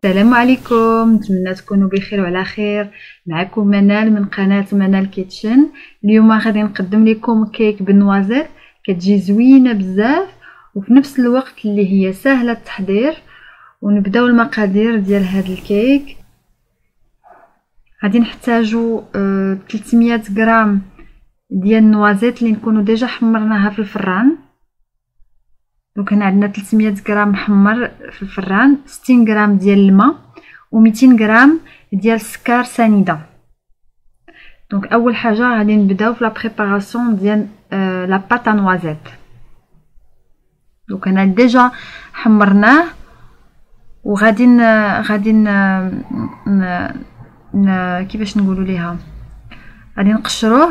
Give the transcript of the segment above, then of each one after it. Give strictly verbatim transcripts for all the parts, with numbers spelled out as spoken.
السلام عليكم، نتمنى تكونوا بخير وعلى خير. معكم منال من قناه منال كيتشن. اليوم غادي نقدم لكم كيك بالنوازيت، كتجي زوينه بزاف وفي نفس الوقت اللي هي سهله التحضير. ونبداو المقادير ديال هذا الكيك. غادي نحتاجو آه ثلاثمية غرام ديال النوازيت اللي نكونوا ديجا حمرناها في الفران. دونك هنا عندنا ثلاثمية غرام محمر في الفران، ستين غرام ديال الماء و ميتين غرام ديال السكر سنيده. دونك اول حاجه غادي نبداو في لا بريباراسيون ديال آه لا باط نوازيت. دونك هنا ديجا حمرناه وغادي غادي كيفاش نقولوا ليها، غادي نقشروه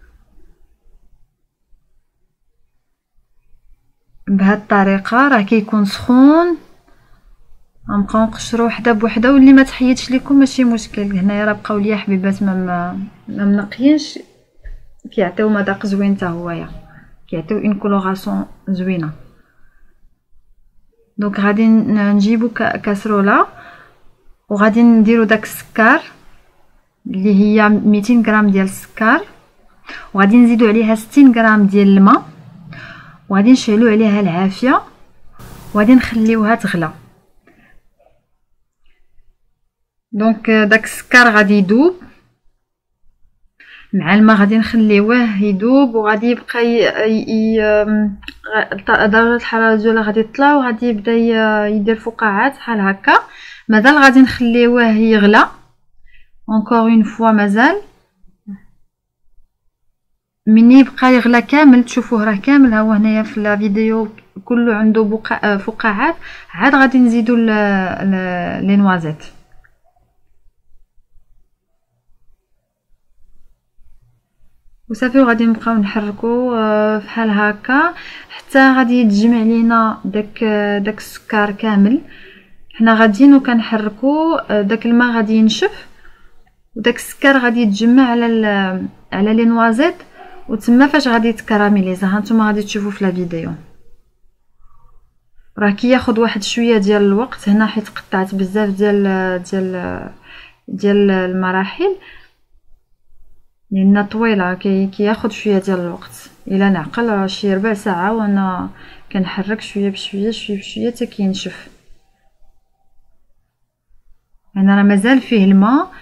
بهذه الطريقه. راه كيكون سخون، غنبقاو نقشرو وحده بوحده، واللي ما تحيدش لكم ماشي مشكل. هنايا راه بقاو ليا حبيبات ما ما منقيينش، كيعطيو مذاق زوين حتى هويا، كيعطيو اون كولوراسيون زوينه. دونك غادي نجيبو كاسروله وغادي نديرو داك السكر اللي هي ميتين غرام ديال السكر، وغادي نزيدو عليها ستين غرام ديال الماء، وغادي نشعلو عليها العافيه وغادي نخليوها تغلى. دونك داك السكر غادي يذوب مع الماء، غادي نخليوه يذوب وغادي يبقى ي... درجه الحراره ديالو غادي يطلع وغادي يبدا يدير فقاعات بحال هكا. مازال غادي نخليوه يغلى encore une fois. مازال مني يبقى يغلى كامل تشوفوه راه كامل ها هو هنايا في الفيديو كله عنده بقع فقاعات، عاد غادي نزيدو لي نوازيت. وصافي وغادي نبقاو نحركو بحال هكا حتى غادي يتجمع لينا داك داك السكر كامل. حنا غاديين وكنحركو داك الماء غادي ينشف وداك السكر غادي يتجمع على على لي نوازيت، وتما فاش غادي يتكراميليزا ها نتوما غادي تشوفوا في لا فيديو. راه كياخذ واحد شويه ديال الوقت هنا حيت قطعت بزاف ديال ديال ديال المراحل لان طويله، كي كياخذ شويه ديال الوقت. الا نعقل راه شي ربع ساعه وانا كنحرك شويه بشويه شويه بشويه حتى كينشف. انا راه مازال فيه الماء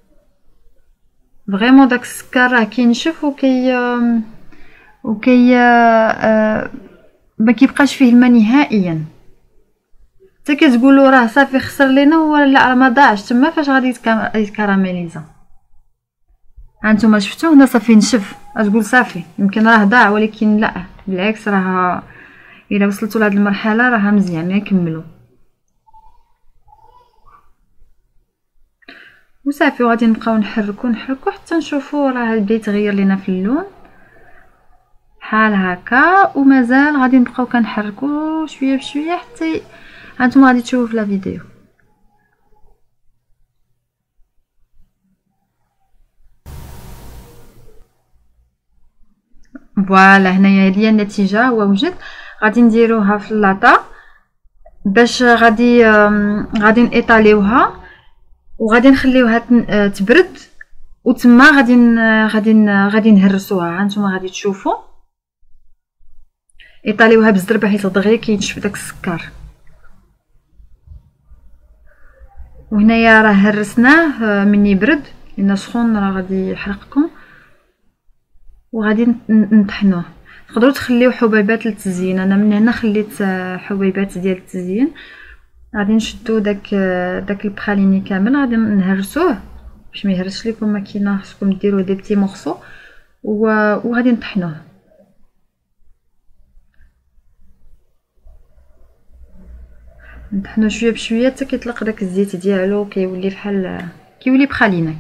فريمون، داك السكر راه كينشف وكي وكي آه ما كيبقاش فيه الماء نهائيا. حتى كتقولوا راه صافي خسر لينا ولا ما ضاعش، تما فاش غادي يتكراميليزا. هانتوما شفتوا هنا صافي نشف، تقول صافي يمكن راه ضاع، ولكن لا بالعكس، راه الا وصلتوا لهاد المرحله راه مزيان نكملوا. وصافي وغادي نبقاو نحركو نحركو حتى نشوفوا راه بدا يتغير لينا في اللون بحال هكا. ومازال غادي نبقاو كنحركو شويه بشويه حتى هانتوما غادي تشوفوا في لا فيديو. فوالا هنايا هي النتيجه، هو وجد. غادي نديروها في اللاطه باش غادي غادي نيطاليوها وغادي نخليوها تبرد، وتما غادي غادي غادي نهرسوها. هانتوما غادي تشوفوا ايطاليوها بالزربه حيت دغيا كينشف داك السكر. وهنايا راه هرسناه مني برد لان سخون راه غادي يحرقكم. وغادي نطحنوه. تقدروا تخليو حبيبات للتزيين، انا من هنا خليت حبيبات ديال التزيين. غادي نشدو داك داك البخاليني كامل غادي نهرسوه باش ما يهرسش لكم ماكينه، خصكم ديروا دي بتي مورسو وغادي نطحنوه. نطحنوه شويه بشويه حتى كيطلق داك الزيت ديالو، كيولي بحال كيولي بخالينه.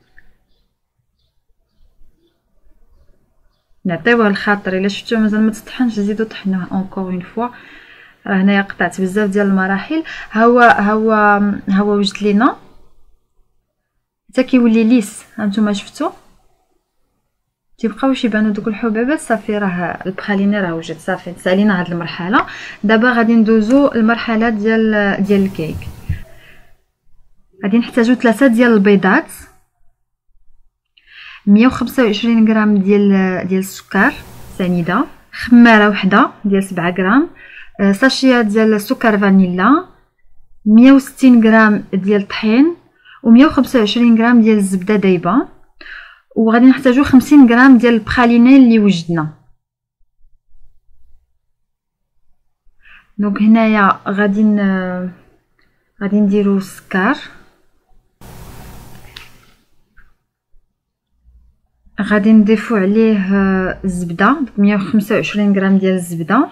نعطيوه الخاطر، الا شفتوه مازال ما تطحنش زيدوا طحنوه encore اون فوا. راه هنايا قطعت بزاف ديال المراحل. ها هو ها هو ها هو وجد لينا حتى كيولي ليس. هانتوما شفتوا تيبقاوش يبانو دوك الحبيبات. صافي راه البخاليني راه وجد، صافي سالينا هاد المرحله. دابا غادي ندوزو المرحله ديال ديال الكيك. غادي نحتاجو ثلاثة ديال البيضات، مية وخمسة وعشرين غرام ديال ديال السكر سنيده، خماره وحده ديال سبعة غرام، ساشيه ديال السكر فانيلا، مية وستين غرام ديال الطحين، و مية وخمسة وعشرين غرام ديال الزبده دايبه، وغادي نحتاجو خمسين غرام ديال البخالينين اللي وجدنا. دونك هنايا غادي غادي نديرو السكر، غادي نضيفو عليه الزبده، مية وخمسة وعشرين غرام ديال الزبده،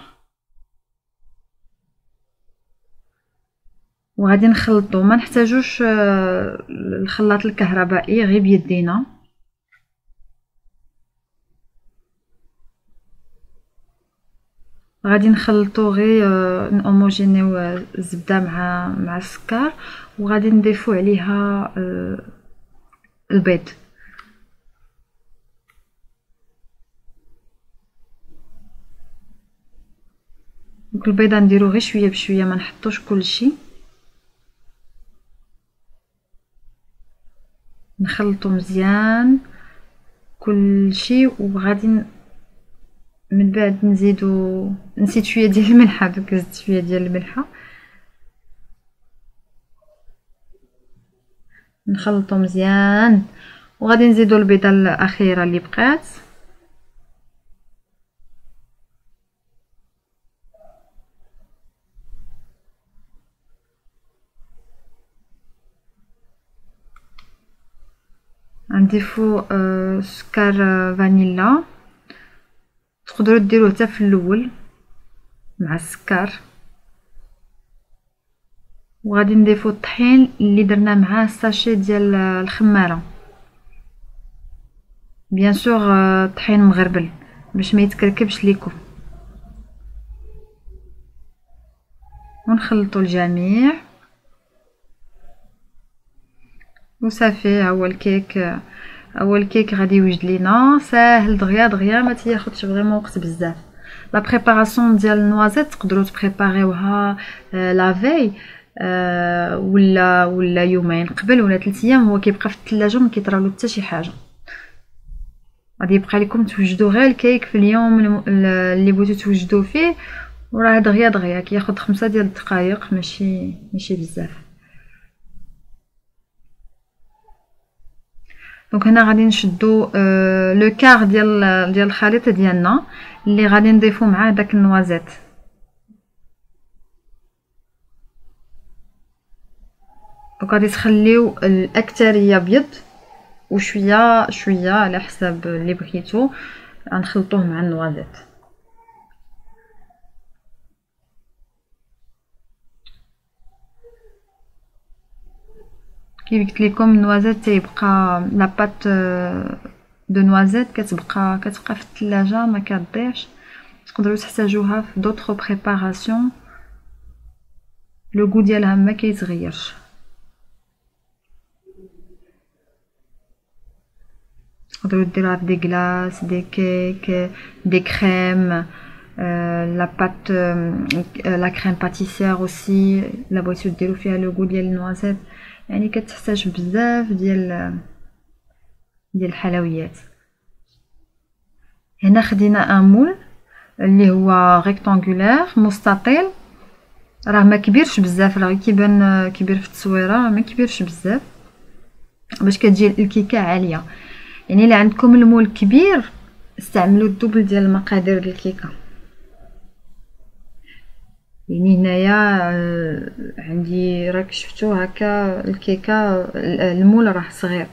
وغادي نخلطو. ما نحتاجوش الخلاط الكهربائي، غير بيدينا. غادي نخلطو غير نهوموجينيو الزبده مع مع السكر، وغادي نضيفو عليها البيض. دونك البيضه نديرو غير شويه بشويه، ما نحطوش كلشي. نخلطو مزيان كلشي، وغادي من بعد نزيدو، نسيت شويه ديال الملحه، دوك زدت شويه ديال الملحه. نخلطو مزيان، وغادي نزيدو البيضه الاخيره اللي بقات. غنضيفو آه سكر فانيلا، تقدروا ديروه حتى في الاول مع السكر. وغادي نضيفو الطحين اللي درنا معاه الساشي ديال الخماره، بيان سور طحين مغربل باش ما يتكركبش ليكم. ونخلطوا الجميع وصافي. ها هو الكيك، اول كيك غادي يوجد لينا ساهل دغيا دغيا، ما تياخذش فريمون وقت بزاف. لا بريباراسيون ديال النوازيت تقدروا تبريباريوها لا في أه ولا ولا يومين قبل ولا ثلاث ايام، هو كيبقى في الثلاجه ما كيطرالو حتى شي حاجه. غادي يبقى لكم توجدوا غير الكيك في اليوم اللي بغيتو توجدوا فيه، وراه دغيا دغيا كياخذ خمسة ديال الدقائق، ماشي ماشي بزاف. دونك هنا غادي نشدو آه لو كار ديال ديال الخليط ديالنا اللي غادي نضيفو معاه داك النوازيت. دونك غادي تخليو الاكثريه بيض وشويه شويه على حساب اللي بغيتو، غنخلطوه مع النوازيت. كيف قلت لكم النوازيت تيبقى لا بات دو نوازيت كتبقى كتبقى في الثلاجه ما كتضيعش، تقدروا تحتاجوها في دوطخ بريباراسيون، لو غو ديالها ما كيتغيرش. تقدروا ديروها في دي كلاص، دي كيك، دي كريم، لا بات لا كريم باتيسير اوسي لا بغيتو ديروا فيها لو غو ديال النوازيت. يعني كتحتاج بزاف ديال ديال الحلويات. هنا خدينا ان مول اللي هو ريكتانغولير مستطيل، راه ما كبيرش بزاف، راه كيبان كبير في التصويره، ما كبيرش بزاف باش كتجي الكيكه عاليه. يعني الا عندكم المول كبير استعملوا الدوبل ديال المقادير ديال الكيكه. يعني هنايا عندي راك شفتو هكا الكيكه المول راه صغير،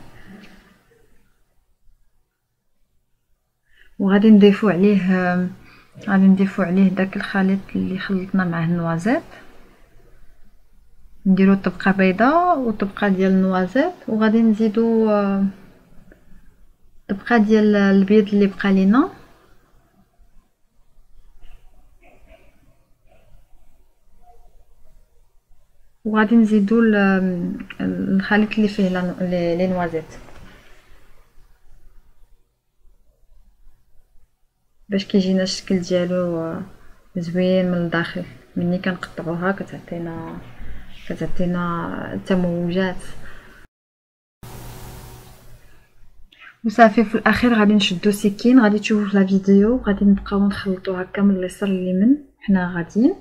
وغادي نضيفو عليه غادي نضيفو عليه داك الخليط اللي خلطنا معاه النوازيت. نديرو طبقه بيضاء وطبقه ديال النوازيت، وغادي نزيدو طبقه ديال البيض اللي بقى لينا، وغادي نزيدو الخليط اللي فيه لي نوازيت باش كيجينا الشكل ديالو زوين من الداخل. ملي كنقطعوها كتعطينا كتعطينا تموجات. وصافي في الاخير غادي نشدو سكين، غادي تشوفوا في لا فيديو، غادي نبقاو نخلطو هكا من اليسار لليمين حنا غاديين،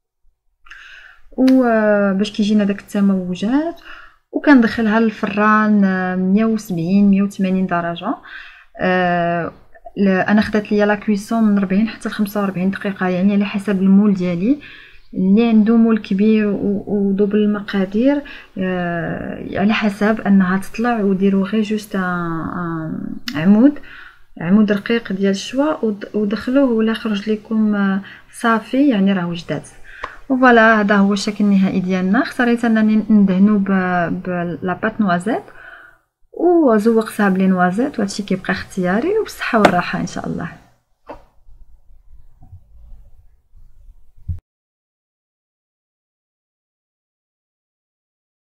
وباش كيجينا داك التموجات. وكندخلها للفران مية وسبعين مية وثمانين درجه. أه انا خدات ليا لا كويسون من أربعين حتى ل خمسة وأربعين دقيقه، يعني على حسب المول ديالي. اللي عنده مول كبير ودوبل المقادير أه على حسب انها تطلع، وديروا غير جوست عمود عمود رقيق ديال الشوا ودخلوه ولا خرج لكم صافي، يعني راه وجدات. وفوالا هذا هو الشكل النهائي ديالنا. اختاريت انني ندهنو بلاباط نوازيت وزوقتها بلي نوازيت، وهادشي كيبقى اختياري، وبالصحه والراحه ان شاء الله.